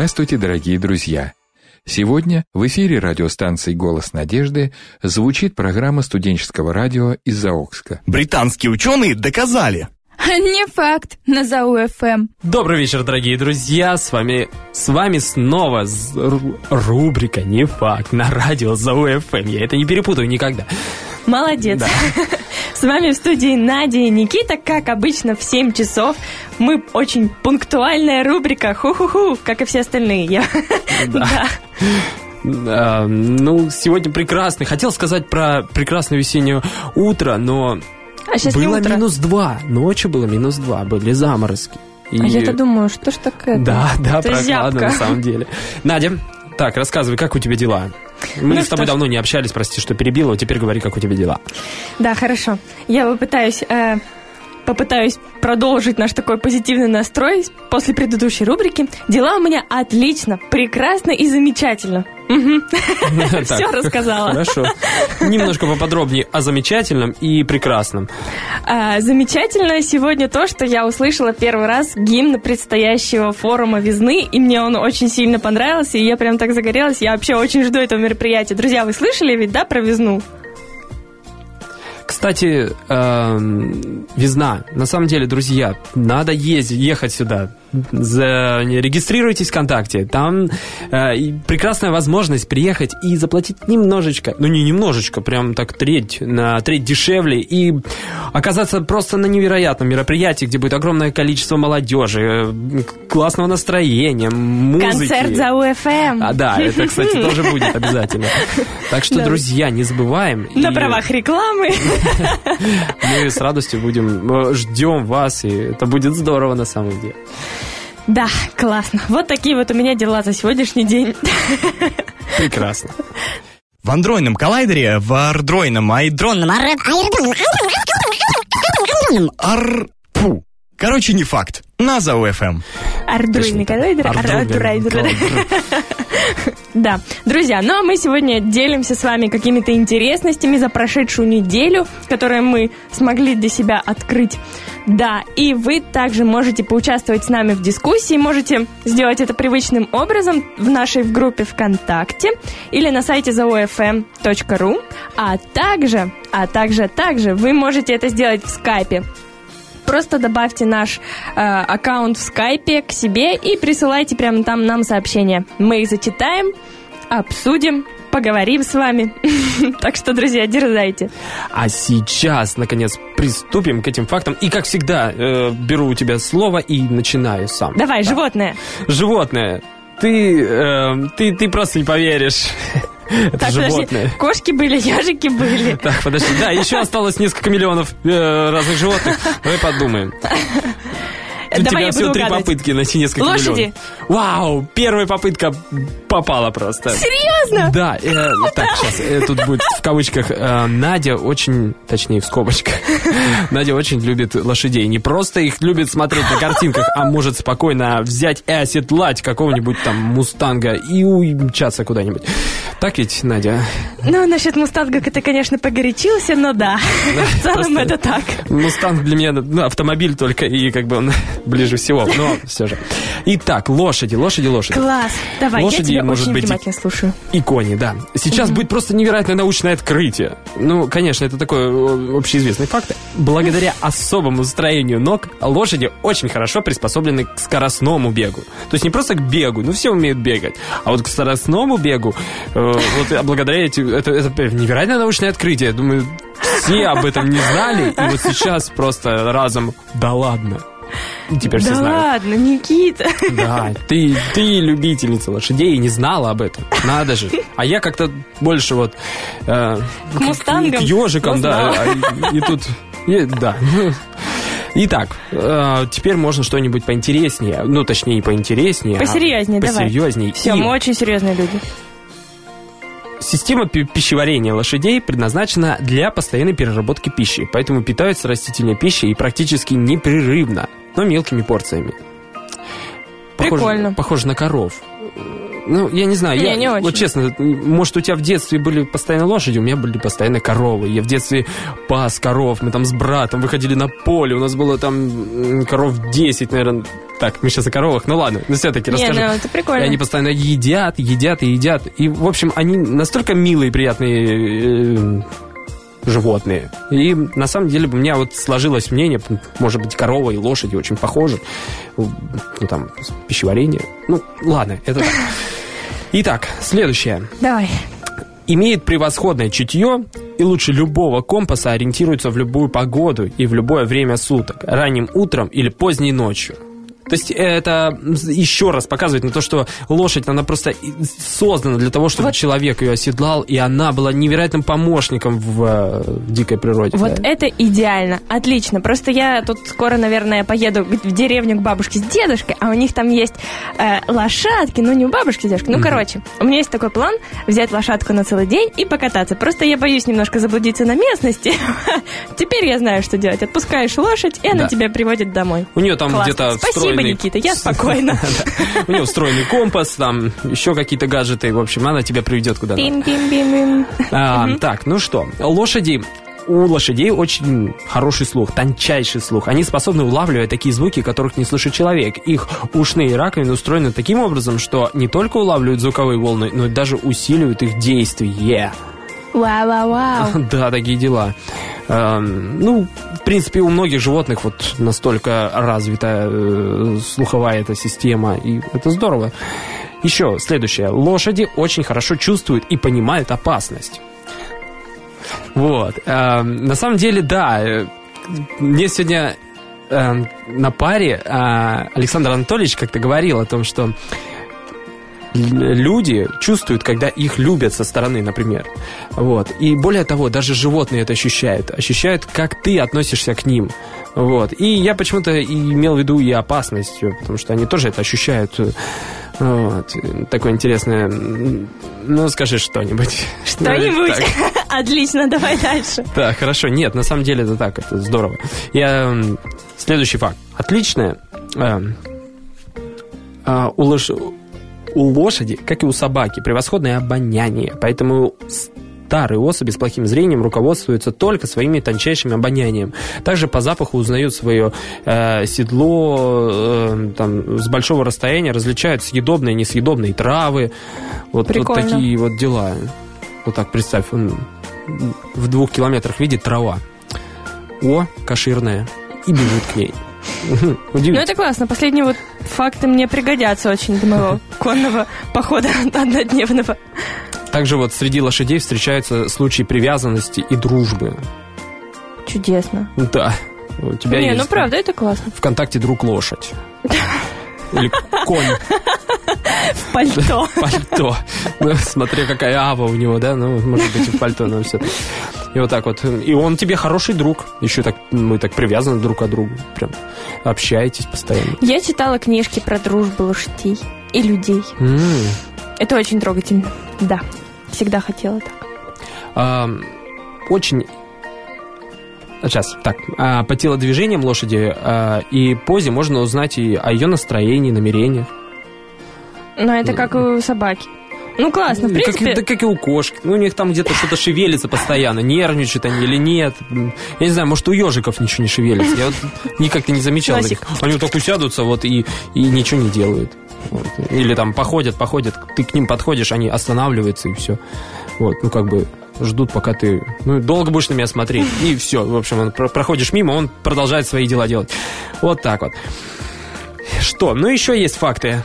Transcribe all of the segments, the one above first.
Здравствуйте, дорогие друзья! Сегодня в эфире радиостанции «Голос надежды» звучит программа студенческого радио из Заокска. Британские ученые доказали. Не факт, на ЗАУ-ФМ. Добрый вечер, дорогие друзья. С вами снова рубрика «Не факт» на радио ЗАУ-ФМ. Я это не перепутаю никогда. Молодец. Да. С вами в студии Надя и Никита. Как обычно, в 7 часов. Мы очень пунктуальная рубрика. Ху-ху-ху, как и все остальные. Да. Ну, сегодня прекрасный. Хотел сказать про прекрасное весеннее утро, но было -2. Ночью было -2. Были заморозки. А я-то думаю, что ж такое? Да, прохладно на самом деле. Надя, так, рассказывай, как у тебя дела? Мы с тобой давно не общались, прости, что перебила, а теперь говори, как у тебя дела. Да, хорошо. Я попытаюсь продолжить наш такой позитивный настрой после предыдущей рубрики. Дела у меня отлично, прекрасно и замечательно. Все рассказала. Хорошо. Немножко поподробнее о замечательном и прекрасном. Замечательно сегодня то, что я услышала первый раз гимн предстоящего форума весны, и мне он очень сильно понравился, и я прям так загорелась. Я вообще очень жду этого мероприятия. Друзья, вы слышали ведь, да, про весну? Кстати, весна. На самом деле, друзья, надо ехать сюда. Регистрируйтесь ВКонтакте. Там прекрасная возможность приехать и заплатить немножечко. Ну, не немножечко, прям так на треть дешевле. И оказаться просто на невероятном мероприятии, где будет огромное количество молодежи, классного настроения, музыки. Концерт ЗАУ-ФМ. Да, это, кстати, тоже будет обязательно. Так что, друзья, не забываем. На правах рекламы. Мы с радостью ждем вас, и это будет здорово на самом деле. Да, классно. Вот такие вот у меня дела за сегодняшний день. Прекрасно. В андроидном коллайдере, в ардроидном Короче, не факт. На ЗАУ-ФМ. Ардроидный коллайдер. Да, друзья, ну а мы сегодня делимся с вами какими-то интересностями за прошедшую неделю, которые мы смогли для себя открыть. Да, и вы также можете поучаствовать с нами в дискуссии, можете сделать это привычным образом в нашей группе ВКонтакте или на сайте zaofm.ru, а также вы можете это сделать в скайпе. Просто добавьте наш аккаунт в скайпе к себе и присылайте прямо там нам сообщения. Мы их зачитаем, обсудим, поговорим с вами. Так что, друзья, дерзайте. А сейчас, наконец, приступим к этим фактам. И, как всегда, беру у тебя слово и начинаю сам. Давай, да. Животное. Ты просто не поверишь. Это так, животное. Подожди, кошки были, ежики были. Так, подожди. Да, еще осталось несколько миллионов разных животных. Давай подумаем. У тебя всего 3 попытки найти несколько миллионов. Лошади. Вау, первая попытка попала просто. Серьезно? Да. Так, сейчас, тут будет в кавычках. Надя очень, точнее в скобочках, Надя очень любит лошадей. Не просто их любит смотреть на картинках, а может спокойно взять и оседлать какого-нибудь там мустанга и умчаться куда-нибудь. Так ведь, Надя? Ну, насчет мустанга ты, конечно, погорячился, но да. В целом это так. Мустанг для меня автомобиль только, и как бы он ближе всего, но все же. Итак, лошади. Класс. Давай, лошади, я тебя может очень быть, внимательно слушаю. И кони, да. Сейчас будет просто невероятное научное открытие. Ну, конечно, это такой общеизвестный факт. Благодаря особому строению ног лошади очень хорошо приспособлены к скоростному бегу. То есть не просто к бегу, все умеют бегать, а вот к скоростному бегу, вот благодаря этим, это невероятное научное открытие. Думаю, все об этом не знали, и вот сейчас просто разом, да ладно. Теперь все знают. Да ладно, Никита. Да, ты любительница лошадей и не знала об этом. Надо же. А я как-то больше вот к мустангам, к ежикам, да. И тут, да. Итак, теперь можно что-нибудь поинтереснее. Ну, точнее, не поинтереснее, посерьезнее, давай. Посерьезнее. Все, мы очень серьезные люди. Система пищеварения лошадей предназначена для постоянной переработки пищи, поэтому питаются растительной пищей практически непрерывно, но мелкими порциями. Прикольно. Похоже на коров. Ну, я не знаю, Не очень. вот честно, может, у тебя в детстве были постоянно лошади, у меня были постоянно коровы. Я в детстве пас коров, мы там с братом выходили на поле, у нас было там коров 10, наверное. Так, мы сейчас о коровах, ну ладно, но все-таки расскажу. Не, ну это прикольно. И они постоянно едят. И, в общем, они настолько милые, приятные животные. И на самом деле у меня вот сложилось мнение, может быть, корова и лошади очень похожи. Ну, там, пищеварение. Ну, ладно, это так. Итак, следующее. Давай. Имеет превосходное чутье и лучше любого компаса ориентируется в любую погоду и в любое время суток, ранним утром или поздней ночью. То есть это еще раз показывает на то, что лошадь, она просто создана для того, чтобы человек ее оседлал, и она была невероятным помощником в дикой природе. Вот это идеально, отлично. Просто я тут скоро, наверное, поеду в деревню к бабушке с дедушкой, а у них там есть лошадки, ну не у бабушки с дедушкой. Ну, короче, у меня есть такой план взять лошадку на целый день и покататься. Просто я боюсь немножко заблудиться на местности. Теперь я знаю, что делать. Отпускаешь лошадь, и она тебя приводит домой. У нее там где-то Спасибо, Никита, я спокойна. У нее встроенный компас, там еще какие-то гаджеты. В общем, она тебя приведет куда надо. Так, ну что, у лошадей очень хороший слух, тончайший слух. Они способны улавливать такие звуки, которых не слышит человек. Их ушные раковины устроены таким образом, что не только улавливают звуковые волны, но и даже усиливают их действие. Вау-вау-вау. Да, такие дела. Ну, в принципе, у многих животных вот настолько развита слуховая эта система, и это здорово. Еще следующее. Лошади очень хорошо чувствуют и понимают опасность. Вот. На самом деле, да, мне сегодня на паре Александр Анатольевич как-то говорил о том, что люди чувствуют, когда их любят со стороны, например. Вот. И более того, даже животные это ощущают. Ощущают, как ты относишься к ним. Вот. И я почему-то и имел в виду и опасность, потому что они тоже это ощущают. Вот. Такое интересное. Ну, скажи что-нибудь. Что-нибудь? Отлично, давай дальше. Да, хорошо. Нет, на самом деле это так, это здорово. Следующий факт. Отличное. У лошади, как и у собаки, превосходное обоняние, поэтому старые особи с плохим зрением руководствуются только своими тончайшим обонянием. Также по запаху узнают свое седло, там, с большого расстояния различают съедобные и несъедобные травы. Вот такие вот дела. Вот так представь, он в 2 километрах видит трава. О, кошерная. И бежит к ней. Ну, это классно. Последние вот факты мне пригодятся очень для моего конного похода однодневного. Также вот среди лошадей встречаются случаи привязанности и дружбы. Чудесно. Да. У тебя есть, ну правда, это классно. ВКонтакте друг лошадь. Или конь. В пальто. Пальто. Ну, смотри, какая ава у него, да? Ну, может быть, и в пальто, но все. И вот так вот. И он тебе хороший друг. Еще так мы так привязаны друг к другу. Прям общаетесь постоянно. Я читала книжки про дружбу лошадей и людей. Это очень трогательно. Да. Всегда хотела так. Очень... Сейчас, так, по телодвижениям лошади и позе можно узнать и о ее настроении, намерениях. Но это как у собаки. Ну, классно, в принципе. Как и у кошек. Ну, у них там где-то что-то шевелится постоянно. Нервничают они или нет. Я не знаю, может, у ежиков ничего не шевелится. Я вот никак-то не замечал. Они вот так усядутся вот и ничего не делают. Вот. Или там походят, ты к ним подходишь, они останавливаются и все. Вот, ну, как бы ждут, пока ты долго будешь на меня смотреть. И все, в общем, проходишь мимо, он продолжает свои дела делать. Вот так вот. Что? Ну, еще есть факты.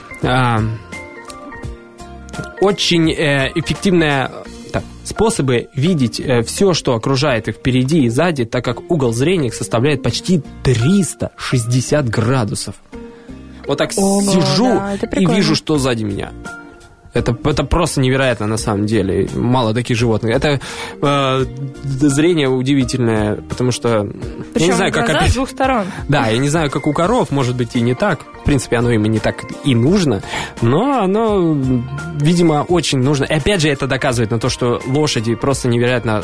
Очень эффективные способы видеть все, что окружает их впереди и сзади, так как угол зрения их составляет почти 360 градусов. Вот так сижу и вижу, что сзади меня. Это просто невероятно на самом деле. Мало таких животных. Это зрение удивительное, потому что... Причем я не знаю, глаза с 2 сторон. Да, я не знаю, как у коров, может быть, и не так. В принципе, оно им и не так и нужно. Но оно, видимо, очень нужно. И опять же, это доказывает на то, что лошади просто невероятно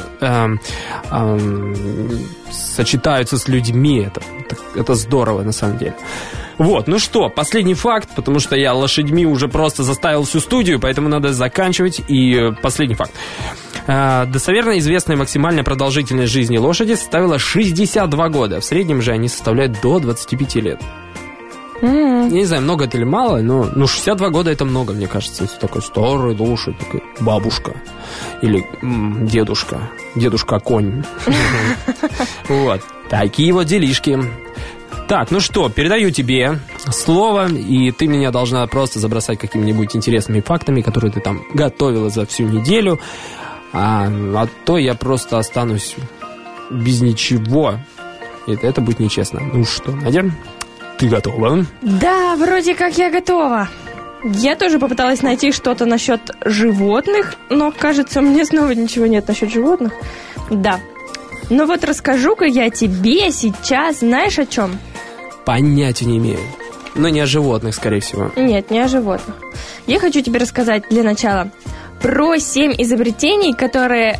сочетаются с людьми. Это здорово, на самом деле. Вот, ну что, последний факт, потому что я лошадьми уже просто заставил всю студию, поэтому надо заканчивать. И последний факт. Достоверно известная максимальная продолжительность жизни лошади составила 62 года. В среднем же они составляют до 25 лет. Я не знаю, много это или мало, но 62 года это много, мне кажется. Это такой старый лошадь, такая бабушка. Или дедушка. Дедушка-конь. Вот. Такие вот делишки. Так, ну что, передаю тебе слово, и ты меня должна просто забросать какими-нибудь интересными фактами, которые ты там готовила за всю неделю. А то я просто останусь без ничего. И это будет нечестно. Ну что, Надя, ты готова? Да, вроде как я готова. Я тоже попыталась найти что-то насчет животных, но, кажется, у меня снова ничего нет насчет животных. Да. Ну вот расскажу-ка я тебе сейчас, знаешь, о чем? Понятия не имею. Но не о животных, скорее всего. Нет, не о животных. Я хочу тебе рассказать для начала про 7 изобретений, которые,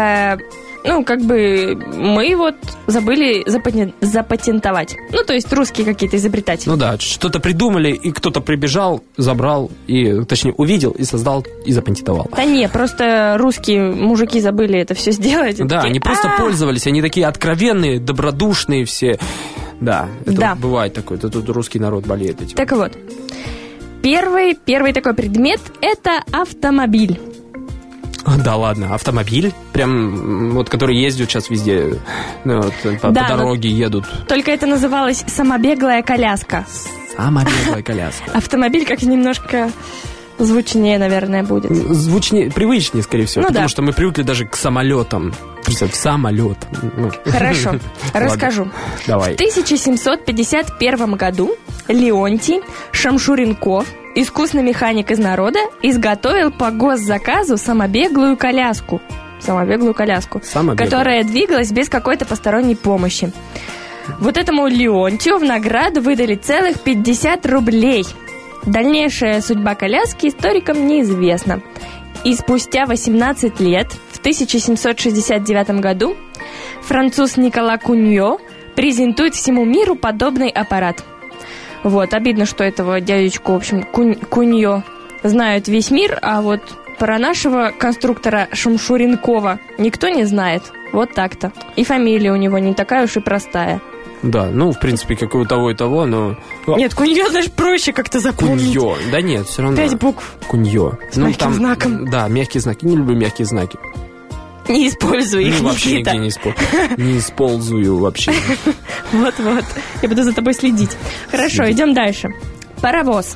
мы вот забыли запатентовать. Ну, то есть русские какие-то изобретатели. Ну да, что-то придумали, и кто-то прибежал, забрал, точнее, увидел и создал, и запатентовал. Да не, просто русские мужики забыли это все сделать. Да, они просто пользовались, они такие откровенные, добродушные все. Да, это бывает такое, это тут русский народ болеет этим. Так вот, первый такой предмет – это автомобиль. Да ладно, автомобиль? Прям вот, который ездят сейчас везде, по дороге едут. Только это называлось самобеглая коляска. Самобеглая коляска. Автомобиль как немножко звучнее, наверное, будет. Звучнее, привычнее, скорее всего, потому что мы привыкли даже к самолетам. Самолет. Хорошо, расскажу. Давай. В 1751 году Леонтий Шамшуренков, искусный механик из народа, изготовил по госзаказу самобеглую коляску, которая двигалась без какой-то посторонней помощи. Вот этому Леонтию в награду выдали целых 50 рублей. Дальнейшая судьба коляски историкам неизвестна. И спустя 18 лет, в 1769 году, француз Никола Куньо презентует всему миру подобный аппарат. Вот, обидно, что этого дядечку, в общем, Куньо знают весь мир, а вот про нашего конструктора Шамшуренкова никто не знает. Вот так-то. И фамилия у него не такая уж и простая. Да, в принципе, как и у того, и того, но... Нет, Куньо даже проще как-то запомнить. Куньо, да нет, все равно. 5 букв. Куньо. С мягким знаком. Да, мягкие знаки. Не люблю мягкие знаки. Не используй их, вообще Никита. нигде не использую вообще. Вот-вот, я буду за тобой следить. Хорошо, идем дальше. Паровоз.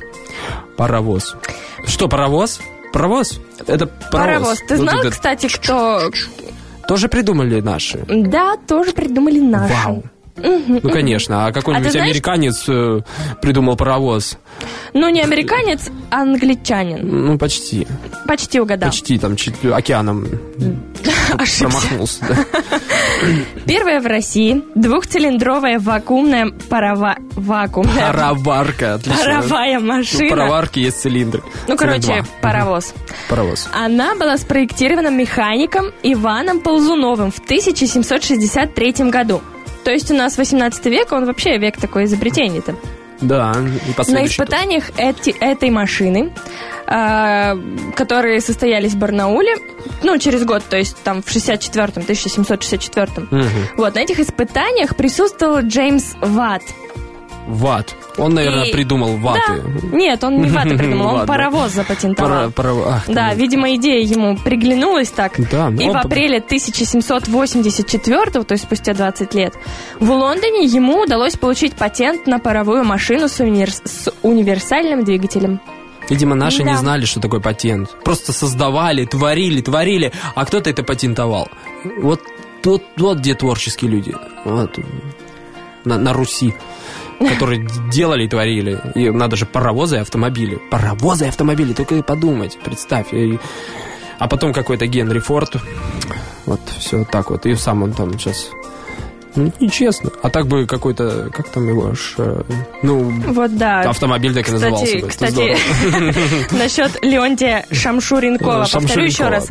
Что, паровоз? Паровоз? Это паровоз. Ты знал, кстати, кто... Тоже придумали наши? Да, тоже придумали наши. Вау. Ну, конечно. А какой-нибудь американец придумал паровоз? Ну, не американец, а англичанин. Ну, почти. Почти угадал. Почти, там, океаном промахнулся. Первая в России двухцилиндровая вакуумная пароварка, отлично. Паровая машина. У пароварки есть цилиндры. Паровоз. Паровоз. Она была спроектирована механиком Иваном Ползуновым в 1763 году. То есть у нас 18 век, он вообще век такой изобретений-то. Да, и последующий. На испытаниях этой машины, которые состоялись в Барнауле, через год, то есть там в 1764. Вот, на этих испытаниях присутствовал Джеймс Ватт. Ватт. Он, наверное, придумал ваты. Да. Нет, он не ваты придумал, он паровоз запатентовал. Да, видимо, идея ему приглянулась так. Да, и в апреле 1784, то есть спустя 20 лет, в Лондоне ему удалось получить патент на паровую машину с универсальным двигателем. Видимо, наши не знали, что такое патент. Просто создавали, творили, а кто-то это патентовал. Вот где творческие люди. Вот. На Руси. Которые делали и творили. И надо же паровозы и автомобили. Паровозы и автомобили, только и подумать, представь. А потом какой-то Генри Форд. Вот, все так вот. И сам он там сейчас... нечестно. А так бы какой-то... Как там его... вот да. Автомобиль так и назывался бы. Кстати, насчет Леонтия Шамшуренкова. Повторю еще раз.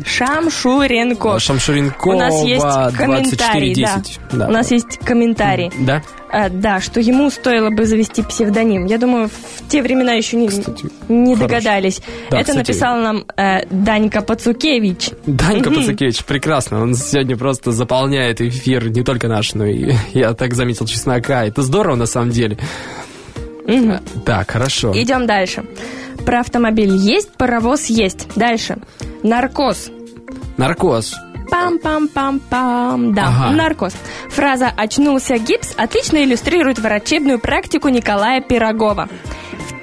Шамшуренков. Шамшуренкова. У нас есть комментарий. 2410. Да. У нас есть комментарий. Да? Да, что ему стоило бы завести псевдоним. Я думаю, в те времена еще не догадались. Да, это написал нам Данька Пацукевич. Данька Пацукевич, прекрасно. Он сегодня просто заполняет эфир, не только наш, но и, я так заметил, Чеснока. Это здорово, на самом деле. Так, хорошо. Идем дальше. Про автомобиль есть, паровоз есть. Дальше. Наркоз. Наркоз. Пам-пам-пам-пам. Да, Ага. наркоз. Фраза «очнулся гипс» отлично иллюстрирует врачебную практику Николая Пирогова. В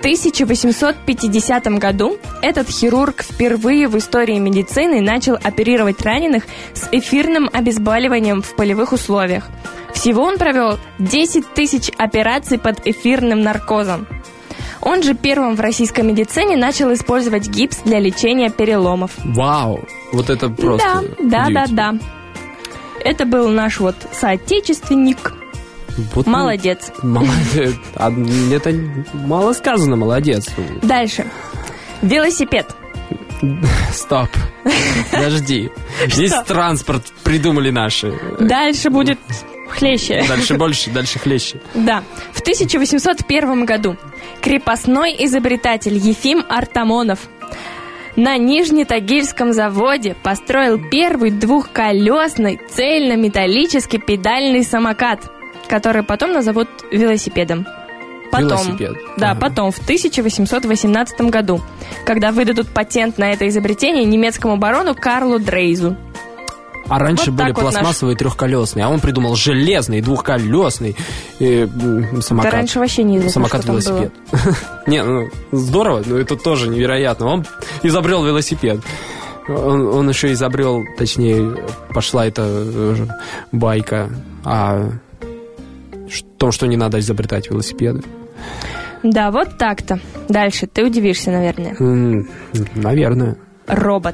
1850 году этот хирург впервые в истории медицины начал оперировать раненых с эфирным обезболиванием в полевых условиях. Всего он провел 10 тысяч операций под эфирным наркозом. Он же первым в российской медицине начал использовать гипс для лечения переломов. Вау, вот это просто Да. Это был наш вот соотечественник. Вот Молодец. Молодец. Это мало сказано, молодец. Дальше. Велосипед. Стоп. Подожди. Здесь транспорт придумали наши. Дальше будет хлеще. Дальше больше, дальше хлеще. Да. В 1801 году крепостной изобретатель Ефим Артамонов на Нижнетагильском заводе построил первый двухколесный цельнометаллический педальный самокат, который потом назовут велосипедом. Велосипед. Да, Ага. потом, в 1818 году, когда выдадут патент на это изобретение немецкому барону Карлу Дрейзу. А раньше Вот были так вот пластмассовые трехколесные, а он придумал железный двухколесный самокат. Да раньше вообще неизвестно, что там Самокат-велосипед. Не, ну, здорово, но это тоже невероятно. Он изобрел велосипед. Он еще изобрел, точнее, пошла эта байка о том, что не надо изобретать велосипеды. Да, вот так-то. Дальше, ты удивишься, наверное. Наверное. Робот.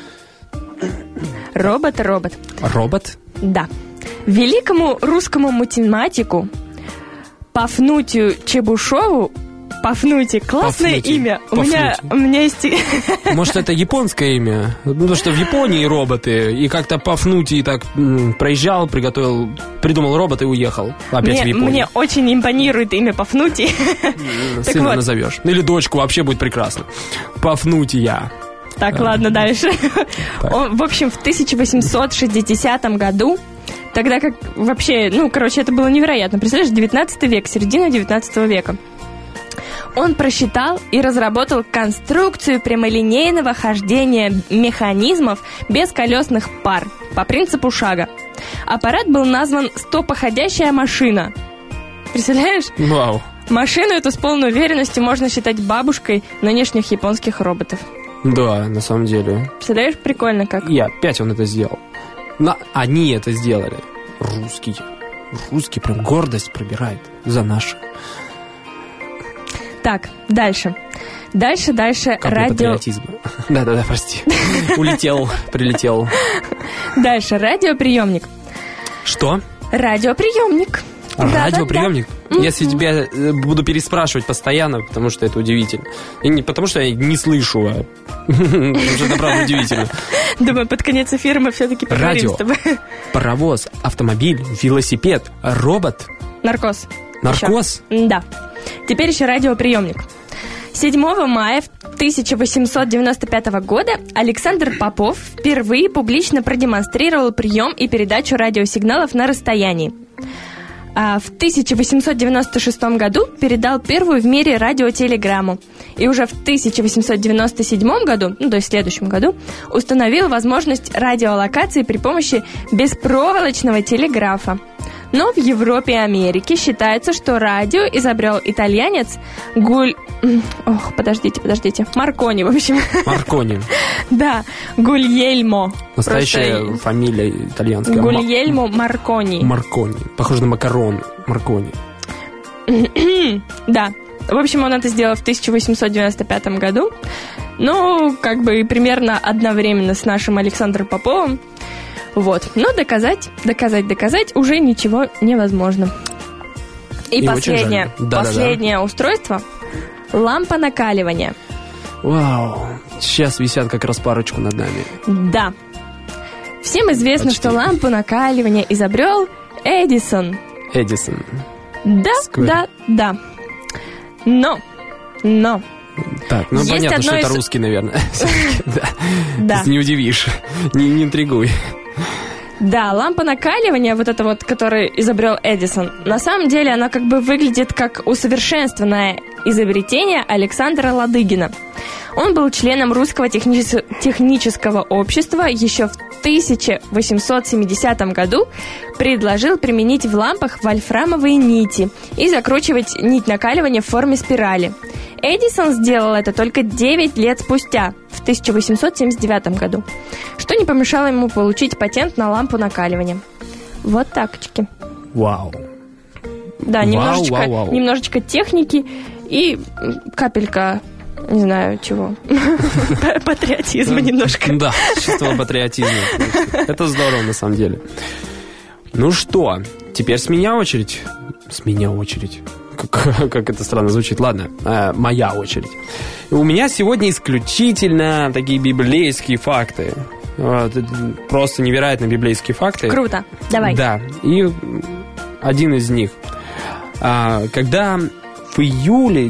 Робот. Робот? Да. Великому русскому математику Пафнутию Чебушеву. Пафнутий, классное Пафнутий. имя. У меня есть... Может, это японское имя? Ну, потому что в Японии роботы. И как-то Пафнутий так проезжал, придумал робот и уехал. Опять в Японию. Мне очень импонирует имя Пафнутий. Так Сына вот. назовешь. Или дочку, вообще будет прекрасно. Пафнутия. Так, ладно, дальше. В общем, в 1860 году, тогда как вообще, это было невероятно. Представляешь, 19 век, середина 19 века. Он просчитал и разработал конструкцию прямолинейного хождения механизмов без колесных пар по принципу шага. Аппарат был назван «стопоходящая машина». Представляешь? Вау. Машину эту с полной уверенностью можно считать бабушкой нынешних японских роботов. Да, на самом деле. Представляешь, прикольно как. И опять он это сделал. Они это сделали. Русские. Русский прям гордость пробирает за наши. Так, дальше. Дальше Как радио... патриотизма. Да, прости. Прилетел. Дальше, радиоприемник. Что? Радиоприемник. Радиоприемник? Да. Если тебя буду переспрашивать постоянно, потому что это удивительно. И не потому что я не слышу, а потому что это правда удивительно. Думаю, под конец эфира мы все-таки поговорим Радио, с тобой. паровоз, автомобиль, велосипед, робот, Наркоз. наркоз. Еще. Да. Теперь еще радиоприемник. 7 мая 1895 года Александр Попов впервые публично продемонстрировал прием и передачу радиосигналов на расстоянии. А в 1896 году передал первую в мире радиотелеграмму. И уже в 1897 году, то есть в следующем году, установил возможность радиолокации при помощи беспроволочного телеграфа. Но в Европе и Америке считается, что радио изобрел итальянец Маркони, в общем. Маркони. Да, Гульельмо. Настоящая Просто фамилия итальянская. Гульельмо Маркони. Маркони. Похоже на макарон. Маркони. Да. В общем, он это сделал в 1895 году. Примерно одновременно с нашим Александром Поповым. Вот. Но доказать уже ничего невозможно. И последнее устройство – лампа накаливания. Вау. Сейчас висят как раз парочку над нами. Да. Всем известно, Почти. что лампу накаливания изобрел Эдисон. Да. Но. Так, ну Есть понятно, что одно это из- русский, наверное. Да. Не удивишь, не интригуй. Да, лампа накаливания, вот эта вот, которую изобрел Эдисон, на самом деле она как бы выглядит как усовершенствованное изобретение Александра Ладыгина. Он был членом Русского технического общества еще в 1870 году, предложил применить в лампах вольфрамовые нити и закручивать нить накаливания в форме спирали. Эдисон сделал это только 9 лет спустя, в 1879 году, что не помешало ему получить патент на лампу накаливания. Вот такочки. Вау. Да, Вау. немножечко техники и капелька, не знаю чего, патриотизма немножко. Да, чувство патриотизма. Это здорово, на самом деле. Ну что, теперь с меня очередь. С меня очередь. Как это странно звучит. Ладно, моя очередь. У меня сегодня исключительно такие библейские факты. Просто невероятно библейские факты. Круто, давай. Да, и один из них. Когда в июле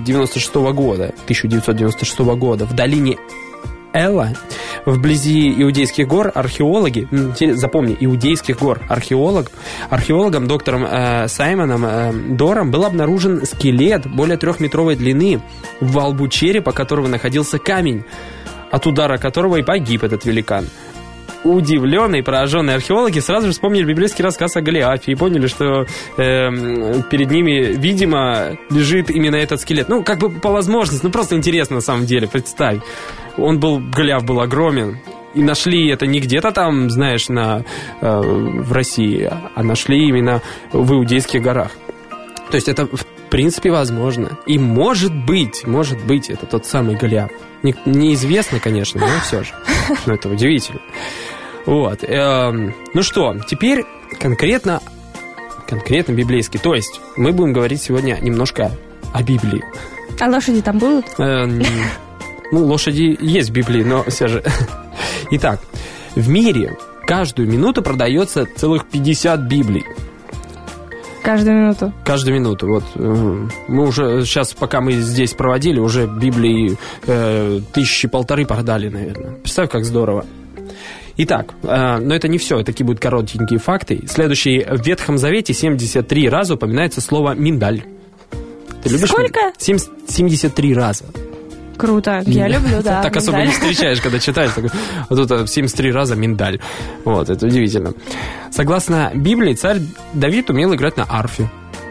1996 года в долине Эла, вблизи Иудейских гор, археологи, запомни, Иудейских гор, археологом доктором Саймоном Дором был обнаружен скелет более 3-метровой длины, во лбу черепа которого находился камень, от удара которого и погиб этот великан. Удивленные, пораженные археологи сразу же вспомнили библейский рассказ о Голиафе и поняли, что перед ними, видимо, лежит именно этот скелет. Ну, как бы по возможности, просто интересно на самом деле, представь. Голиаф был огромен, и нашли это не где-то там, знаешь, в России, а нашли именно в Иудейских горах. То есть это, в принципе, возможно. И может быть, это тот самый Голиаф. Неизвестно, конечно, но все же. Но это удивительно. Вот. Ну что, теперь конкретно библейский. То есть мы будем говорить сегодня немножко о Библии. А лошади там будут? Лошади есть в Библии, но все же. Итак, в мире каждую минуту продается целых 50 Библий. Каждую минуту. Каждую минуту. Вот мы уже сейчас, пока мы здесь проводили, уже Библии 1500 продали, наверное. Представь, как здорово. Итак, но это не все, такие будут коротенькие факты. Следующий: в Ветхом Завете 73 раза упоминается слово миндаль. Ты любишь? Сколько? 73 раза. Круто, я люблю, да. Так особо не встречаешь, когда читаешь. Вот тут 73 раза миндаль. Вот, это удивительно. Согласно Библии, царь Давид умел играть на арфе.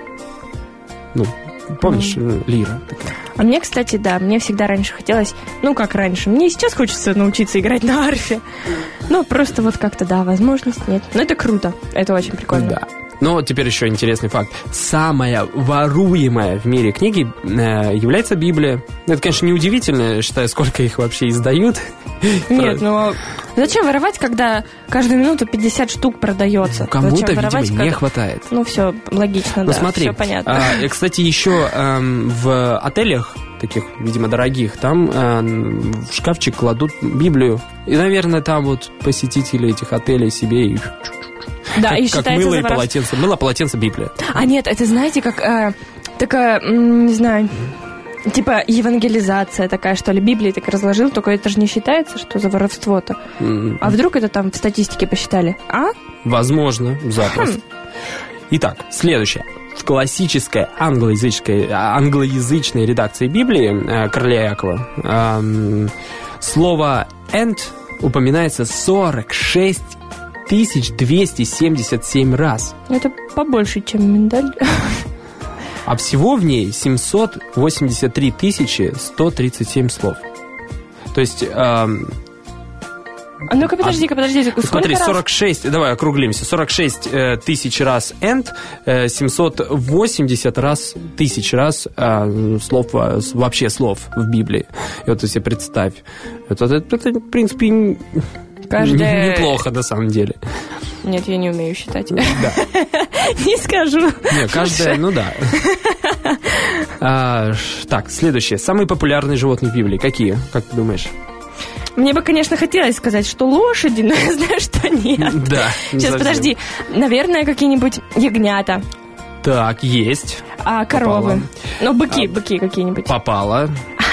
Помнишь, лира такая. А мне, кстати, да, мне всегда раньше хотелось, как раньше, мне и сейчас хочется научиться играть на арфе. Просто вот как-то, да, возможность нет. Но это круто, это очень прикольно. Да. Но теперь еще интересный факт. Самая воруемая в мире книги является Библия. Это, конечно, неудивительно, считая, сколько их вообще издают. Нет, зачем воровать, когда каждую минуту 50 штук продается? Кому-то, видимо, не хватает. Все логично, да, смотри, все понятно. Кстати, еще в отелях, таких, видимо, дорогих, там в шкафчик кладут Библию. И, наверное, там вот посетители этих отелей себе и... Да, и как мыло и полотенце. Мыло, полотенце, Библия. А нет, это, знаете, как такая, не знаю, типа евангелизация такая, что ли. Библию так разложил, только это же не считается, что за воровство-то. А вдруг это там в статистике посчитали? Возможно, запросто. Итак, следующее. В классической англоязычной редакции Библии Короля Якова слово «and» упоминается 46 277 раз. Это побольше, чем миндаль. А всего в ней 783 137 слов. То есть... Ну-ка, подожди-ка. Смотри, 46, давай округлимся. 46 тысяч раз «and», 780 раз, тысяч раз слов, вообще слов в Библии. И вот ты себе представь. Это в принципе... Неплохо, на самом деле. Нет, я не умею считать. Да. Не скажу. Нет, каждая, да. Так, следующее. Самые популярные животные в Библии. Какие? Как ты думаешь? Мне бы, конечно, хотелось сказать, что лошади, но я знаю, что нет. Да. Сейчас, подожди. Наверное, какие-нибудь ягнята. Так, есть. А коровы? Попала. Быки какие-нибудь. Попала.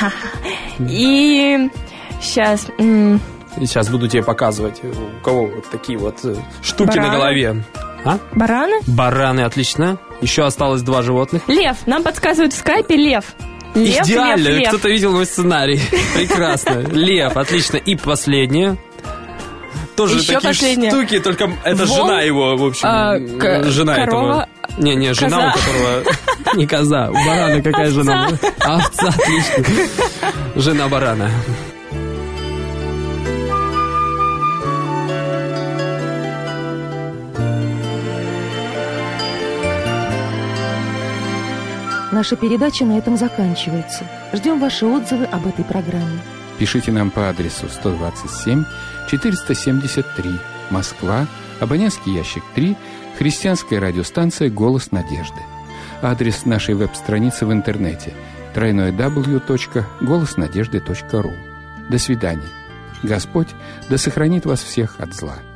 И сейчас... И сейчас буду тебе показывать, у кого вот такие вот штуки Бараны? на голове. А? Бараны? Бараны, отлично. Еще осталось 2 животных. Лев. Нам подсказывают в скайпе лев. Лев, Идеально. лев, лев. Кто-то видел мой сценарий. Прекрасно. Лев, отлично. И последнее. Тоже Еще такие последнее. штуки, только это Волк, жена его, в общем. Жена корова, этого. Не, жена, коза. у которого... Не коза. У барана какая жена? Овца, отлично. Жена барана. Наша передача на этом заканчивается. Ждем ваши отзывы об этой программе. Пишите нам по адресу 127 473 Москва, абонентский ящик 3, христианская радиостанция «Голос надежды». Адрес нашей веб-страницы в интернете www.голоснадежды.ру. До свидания. Господь да сохранит вас всех от зла.